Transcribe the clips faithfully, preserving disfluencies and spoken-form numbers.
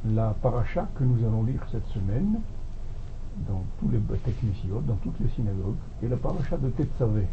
la paracha que nous allons lire cette semaine dans tous les Beth-Knesset, dans toutes les synagogues, est la paracha de Tetzavé.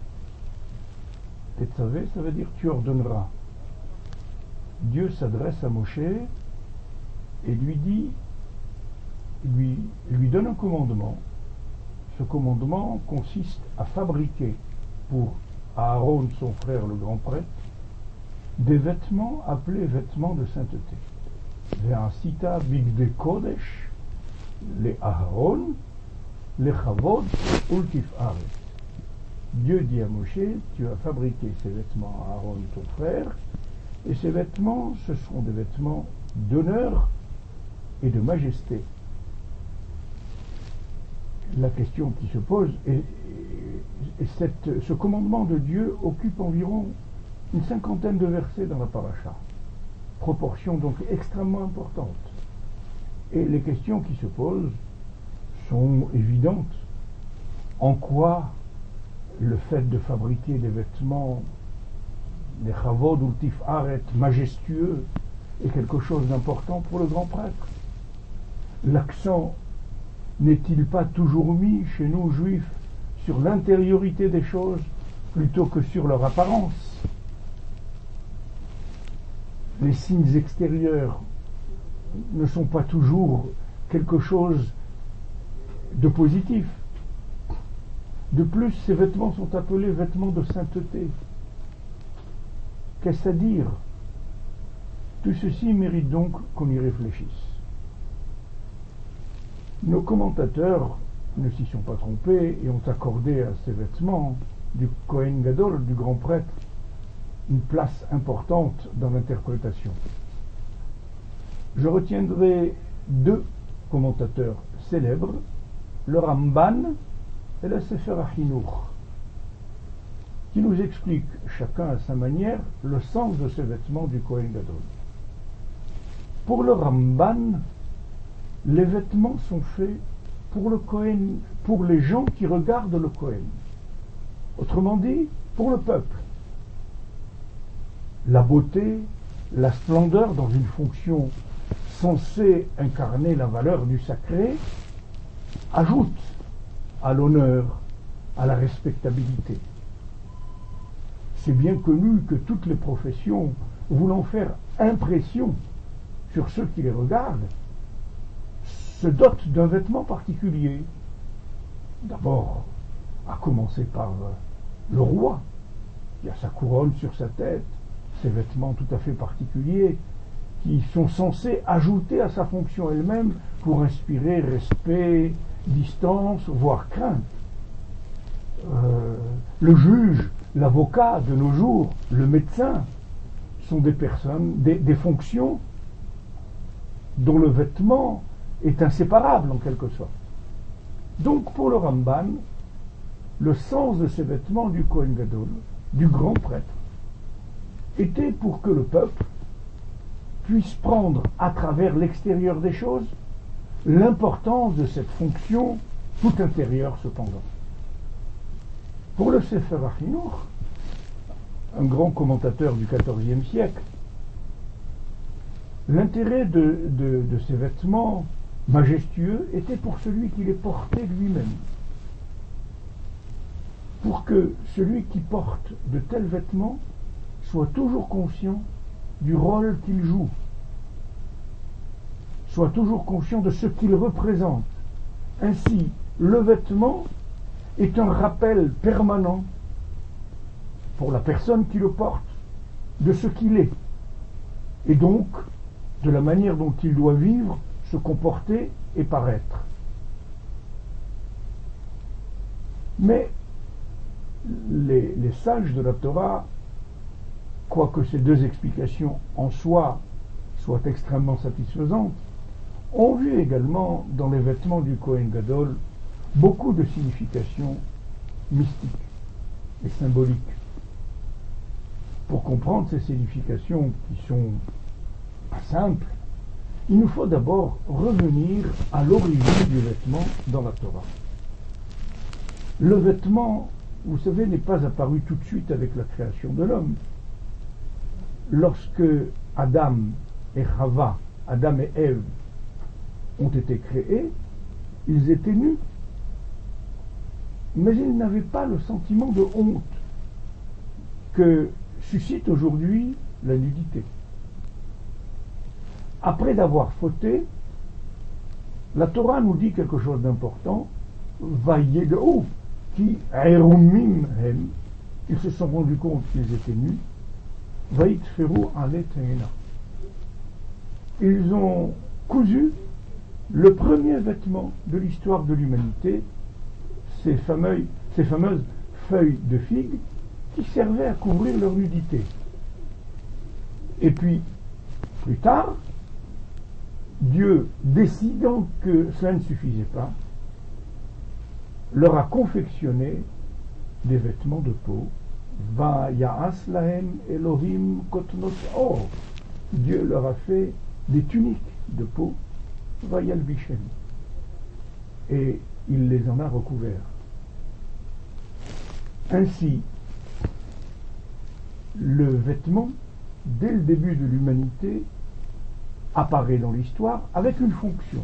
Tetzavé, ça veut dire tu ordonneras. Dieu s'adresse à Moshe et lui dit, lui, lui donne un commandement. Ce commandement consiste à fabriquer pour Aaron, son frère, le grand prêtre, des vêtements appelés vêtements de sainteté. Ve'asita bigdei kodesh les Aaron, les Chavod, ultif Aret. Dieu dit à Moshe, tu as fabriqué ces vêtements à Aaron, ton frère, et ces vêtements, ce sont des vêtements d'honneur et de majesté. La question qui se pose, et, et cette, ce commandement de Dieu occupe environ une cinquantaine de versets dans la paracha, proportion donc extrêmement importante. Et les questions qui se posent sont évidentes. En quoi le fait de fabriquer des vêtements, des chavod ou tifaret majestueux, est quelque chose d'important pour le grand prêtre? L'accent n'est-il pas toujours mis chez nous juifs sur l'intériorité des choses plutôt que sur leur apparence? Les signes extérieurs ne sont pas toujours quelque chose de positif. De plus, ces vêtements sont appelés vêtements de sainteté. Qu'est-ce à dire? Tout ceci mérite donc qu'on y réfléchisse. Nos commentateurs ne s'y sont pas trompés et ont accordé à ces vêtements du Kohen Gadol, du grand prêtre, une place importante dans l'interprétation. Je retiendrai deux commentateurs célèbres, le Ramban et le Sefer HaChinuch, qui nous expliquent, chacun à sa manière, le sens de ces vêtements du Kohen Gadol. Pour le Ramban, les vêtements sont faits pour le Kohen, pour les gens qui regardent le Kohen. Autrement dit, pour le peuple. La beauté, la splendeur dans une fonction censée incarner la valeur du sacré, ajoute à l'honneur, à la respectabilité. C'est bien connu que toutes les professions, voulant faire impression sur ceux qui les regardent, se dotent d'un vêtement particulier. D'abord, à commencer par le roi, qui a sa couronne sur sa tête, ses vêtements tout à fait particuliers, qui sont censés ajouter à sa fonction elle-même pour inspirer respect, distance, voire crainte. Euh, le juge, l'avocat de nos jours, le médecin, sont des personnes, des, des fonctions dont le vêtement est inséparable en quelque sorte. Donc pour le Ramban, le sens de ces vêtements du Kohen Gadol, du grand prêtre, était pour que le peuple puisse prendre à travers l'extérieur des choses l'importance de cette fonction tout intérieure cependant. Pour le Sefer HaChinuch, un grand commentateur du quatorzième siècle, l'intérêt de, de, de ces vêtements majestueux était pour celui qui les portait lui-même. Pour que celui qui porte de tels vêtements soit toujours conscient du rôle qu'il joue, soit toujours conscient de ce qu'il représente. Ainsi, le vêtement est un rappel permanent pour la personne qui le porte de ce qu'il est, et donc de la manière dont il doit vivre, se comporter et paraître. Mais les, les sages de la Torah, quoique ces deux explications en soi soient extrêmement satisfaisantes, ont vu également dans les vêtements du Kohen Gadol beaucoup de significations mystiques et symboliques. Pour comprendre ces significations qui sont pas simples, il nous faut d'abord revenir à l'origine du vêtement dans la Torah. Le vêtement, vous savez, n'est pas apparu tout de suite avec la création de l'homme. Lorsque Adam et Chava Adam et Ève ont été créés, ils étaient nus. Mais ils n'avaient pas le sentiment de honte que suscite aujourd'hui la nudité. Après avoir fauté, la Torah nous dit quelque chose d'important. Vayed'u ki erumim hem, ils se sont rendus compte qu'ils étaient nus. Vayitferu ale teina. Ils ont cousu le premier vêtement de l'histoire de l'humanité, ces fameuses, ces fameuses feuilles de figue qui servaient à couvrir leur nudité. Et puis, plus tard, Dieu, décidant que cela ne suffisait pas, leur a confectionné des vêtements de peau. Va ya'as lahem Elohim kotnot or. Dieu leur a fait des tuniques de peau. Va yalbishem. Et il les en a recouverts. Ainsi, le vêtement, dès le début de l'humanité, apparaît dans l'histoire avec une fonction.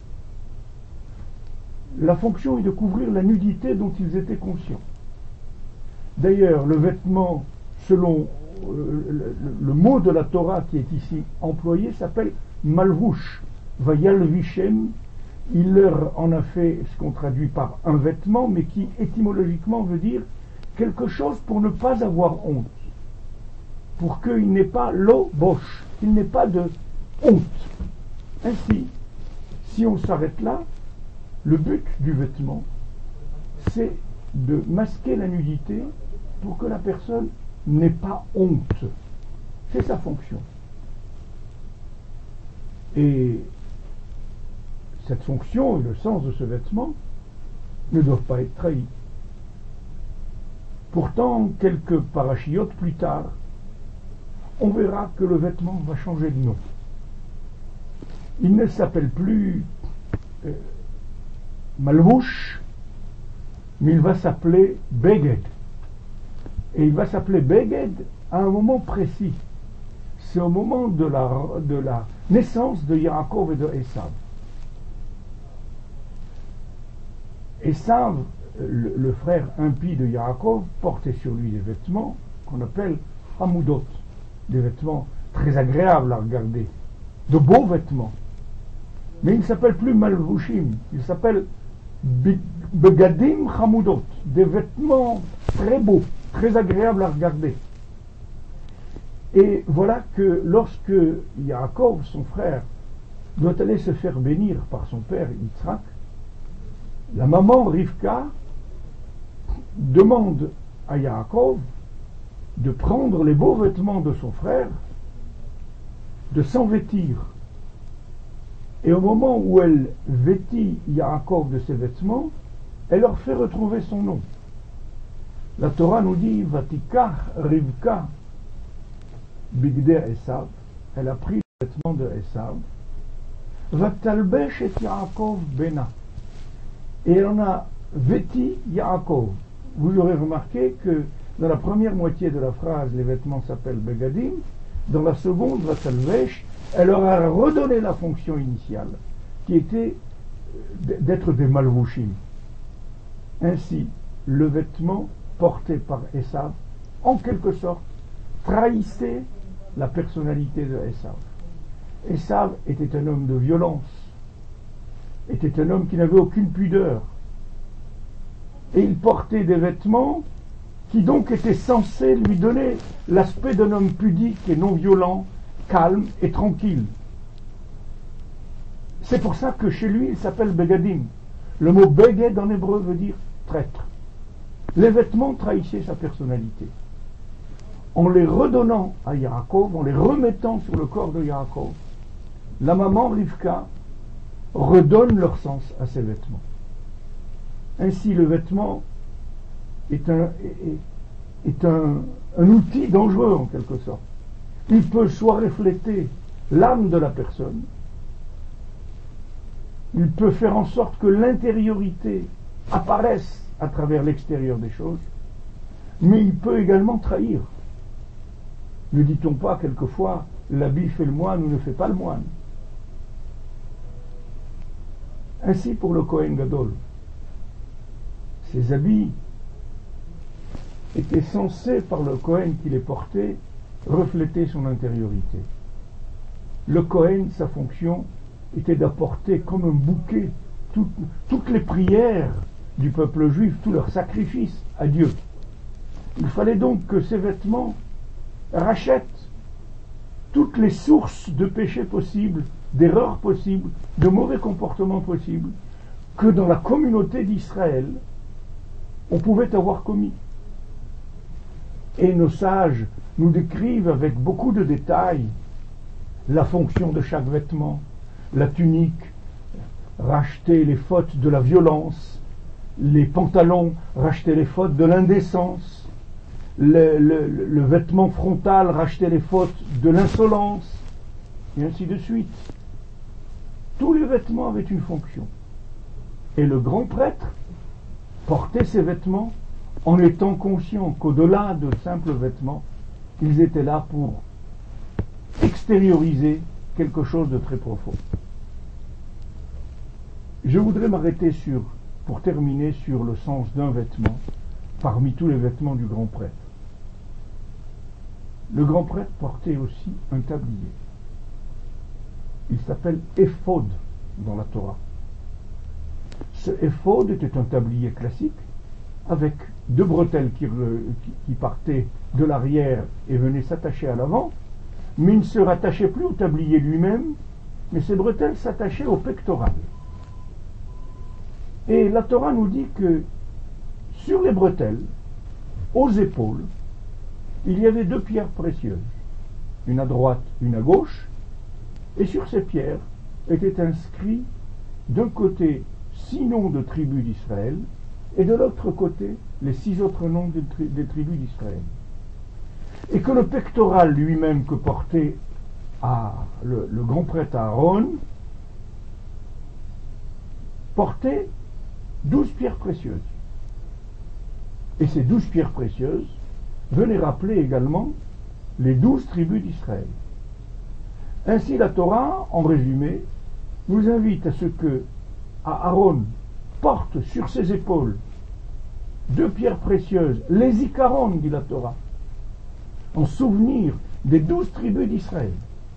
La fonction est de couvrir la nudité dont ils étaient conscients. D'ailleurs, le vêtement, selon euh, le, le, le mot de la Torah qui est ici employé, s'appelle malvouche. Vayalvishem, il leur en a fait ce qu'on traduit par un vêtement, mais qui étymologiquement veut dire quelque chose pour ne pas avoir honte, pour qu'il n'ait pas lo bosh, qu'il n'ait pas de honte. Ainsi, si on s'arrête là, le but du vêtement, c'est de masquer la nudité pour que la personne n'ait pas honte. C'est sa fonction. Et cette fonction et le sens de ce vêtement ne doivent pas être trahis. Pourtant, quelques parachiotes plus tard, on verra que le vêtement va changer de nom. Il ne s'appelle plus euh, Malvouche, mais il va s'appeler Beged. Et il va s'appeler Beged à un moment précis. C'est au moment de la, de la naissance de Yaakov et de Esav. Esav, le, le frère impie de Yaakov, portait sur lui des vêtements qu'on appelle Hamoudot, des vêtements très agréables à regarder, de beaux vêtements. Mais il ne s'appelle plus Malvouchim, il s'appelle Begadim Hamoudot, des vêtements très beaux, très agréables à regarder. Et voilà que lorsque Yaakov, son frère, doit aller se faire bénir par son père Yitzhak, la maman Rivka demande à Yaakov de prendre les beaux vêtements de son frère, de s'en vêtir. Et au moment où elle vêtit Yaakov de ses vêtements, elle leur fait retrouver son nom. La Torah nous dit Vatikach Rivka Bigdei Esav, elle a pris les vêtements de Esav, Vatalbesh et Yaakov Bena, et elle en a vêti Yaakov. Vous aurez remarqué que dans la première moitié de la phrase, les vêtements s'appellent Begadim, dans la seconde, Vatalbesh, elle leur a redonné la fonction initiale, qui était d'être des Malvouchim. Ainsi, le vêtement porté par Esav, en quelque sorte, trahissait la personnalité de Esav. Esav était un homme de violence, était un homme qui n'avait aucune pudeur, et il portait des vêtements qui donc étaient censés lui donner l'aspect d'un homme pudique et non violent, calme et tranquille. C'est pour ça que chez lui il s'appelle Begadim. Le mot Beged en hébreu veut dire traître. Les vêtements trahissaient sa personnalité. En les redonnant à Yaakov, en les remettant sur le corps de Yaakov, la maman Rivka redonne leur sens à ces vêtements. Ainsi, le vêtement est un, est, est un, un outil dangereux en quelque sorte. Il peut soit refléter l'âme de la personne, il peut faire en sorte que l'intériorité apparaisse à travers l'extérieur des choses, mais il peut également trahir. Ne dit-on pas quelquefois l'habit fait le moine ou ne fait pas le moine? Ainsi pour le Kohen Gadol. Ses habits étaient censés, par le Kohen qui les portait, refléter son intériorité. Le Kohen, sa fonction, était d'apporter comme un bouquet tout, toutes les prières du peuple juif, tous leurs sacrifices à Dieu. Il fallait donc que ces vêtements rachètent toutes les sources de péchés possibles, d'erreurs possibles, de mauvais comportements possibles, que dans la communauté d'Israël, on pouvait avoir commis. Et nos sages nous décrivent avec beaucoup de détails la fonction de chaque vêtement. La tunique, racheter les fautes de la violence, les pantalons, racheter les fautes de l'indécence, le, le, le vêtement frontal, racheter les fautes de l'insolence, et ainsi de suite. Tous les vêtements avaient une fonction. Et le grand prêtre portait ces vêtements en étant conscient qu'au-delà de simples vêtements, ils étaient là pour extérioriser quelque chose de très profond. Je voudrais m'arrêter sur, pour terminer, sur le sens d'un vêtement parmi tous les vêtements du grand prêtre. Le grand prêtre portait aussi un tablier. Il s'appelle éphod dans la Torah. Ce éphod était un tablier classique avec deux bretelles qui, qui, qui partaient de l'arrière et venaient s'attacher à l'avant, mais il ne se rattachait plus au tablier lui-même, mais ces bretelles s'attachaient au pectoral. Et la Torah nous dit que sur les bretelles, aux épaules, il y avait deux pierres précieuses, une à droite, une à gauche, et sur ces pierres étaient inscrits d'un côté six noms de tribus d'Israël, et de l'autre côté les six autres noms des, tri- des tribus d'Israël. Et que le pectoral lui-même que portait à, le, le grand prêtre Aaron portait douze pierres précieuses. Et ces douze pierres précieuses venaient rappeler également les douze tribus d'Israël. Ainsi la Torah, en résumé, nous invite à ce que Aaron porte sur ses épaules deux pierres précieuses, les Ikaron, dit la Torah, en souvenir des douze tribus d'Israël.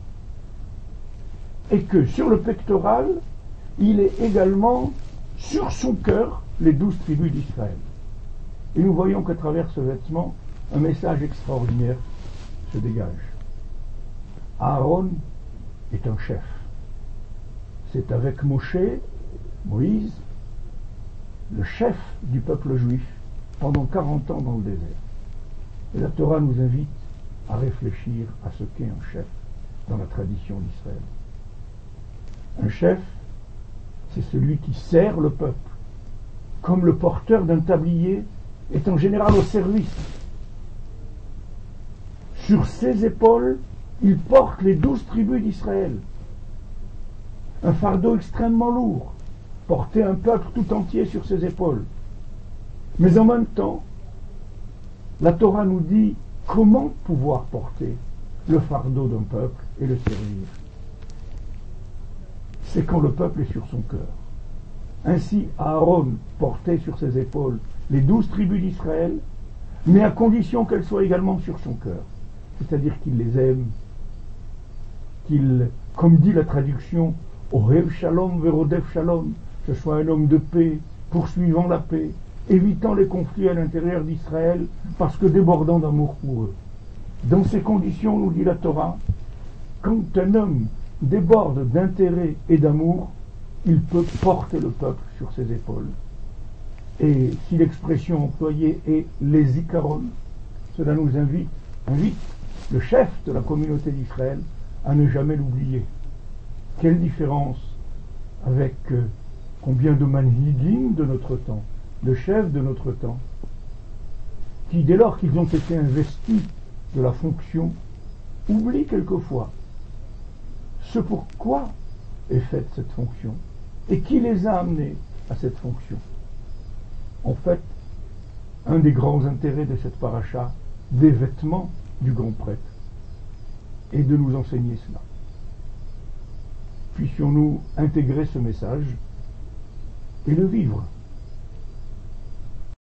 Et que sur le pectoral, il est également sur son cœur les douze tribus d'Israël. Et nous voyons qu'à travers ce vêtement, un message extraordinaire se dégage. Aaron est un chef. C'est avec Moshe, Moïse, le chef du peuple juif, pendant quarante ans dans le désert. Et la Torah nous invite à réfléchir à ce qu'est un chef dans la tradition d'Israël. Un chef, c'est celui qui sert le peuple, comme le porteur d'un tablier est en général au service. Sur ses épaules, il porte les douze tribus d'Israël. Un fardeau extrêmement lourd, porter un peuple tout entier sur ses épaules. Mais en même temps, la Torah nous dit comment pouvoir porter le fardeau d'un peuple et le servir. C'est quand le peuple est sur son cœur. Ainsi, Aaron portait sur ses épaules les douze tribus d'Israël, mais à condition qu'elles soient également sur son cœur. C'est-à-dire qu'il les aime, qu'il, comme dit la traduction, Ohev Shalom Verodef Shalom, ce soit un homme de paix, poursuivant la paix, évitant les conflits à l'intérieur d'Israël, parce que débordant d'amour pour eux. Dans ces conditions, nous dit la Torah, quand un homme déborde d'intérêt et d'amour, il peut porter le peuple sur ses épaules. Et si l'expression employée est les Ikaron, cela nous invite, invite le chef de la communauté d'Israël à ne jamais l'oublier. Quelle différence avec euh, combien de manhigim de notre temps, de chefs de notre temps, qui dès lors qu'ils ont été investis de la fonction, oublient quelquefois ce pourquoi est faite cette fonction et qui les a amenés à cette fonction. En fait, un des grands intérêts de cette paracha, des vêtements du grand prêtre, est de nous enseigner cela. Puissions-nous intégrer ce message et le vivre.